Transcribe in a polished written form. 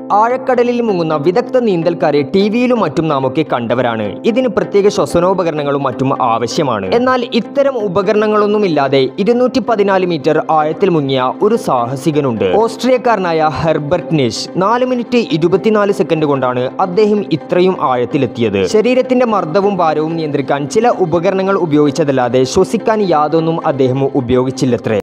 ആഴക്കടലിൽ മുങ്ങുന്ന വിദഗ്ധ നീന്തൽക്കാരെ ടിവിയിലും മറ്റും നാമൊക്കെ കണ്ടവരാണ്. ഇതിന് പ്രത്യേക ശ്വസനോപകരണങ്ങളും മറ്റും ആവശ്യമാണ്. എന്നാൽ ഇത്തരം ഉപകരണങ്ങളൊന്നുമില്ലാതെ 214 മീറ്റർ ആഴത്തിൽ മുങ്ങിയ ഒരു സാഹസികനുണ്ട്. ഓസ്ട്രിയക്കാരനായ ഹെർബർട്ട് നിഷ് 4 മിനിറ്റ് 24 സെക്കൻഡ് കൊണ്ടാണ് അദ്ദേഹം ഇത്രയും ആഴത്തിലെത്തിയത്. ശരീരത്തിന്റെ മർദ്ദവും ഭാരവും നിയന്ത്രിക്കാൻ ചില ഉപകരണങ്ങൾ ഉപയോഗിച്ചതല്ലാതെ ശ്വസിക്കാൻ യാതൊന്നും അദ്ദേഹം ഉപയോഗിച്ചില്ലത്രേ.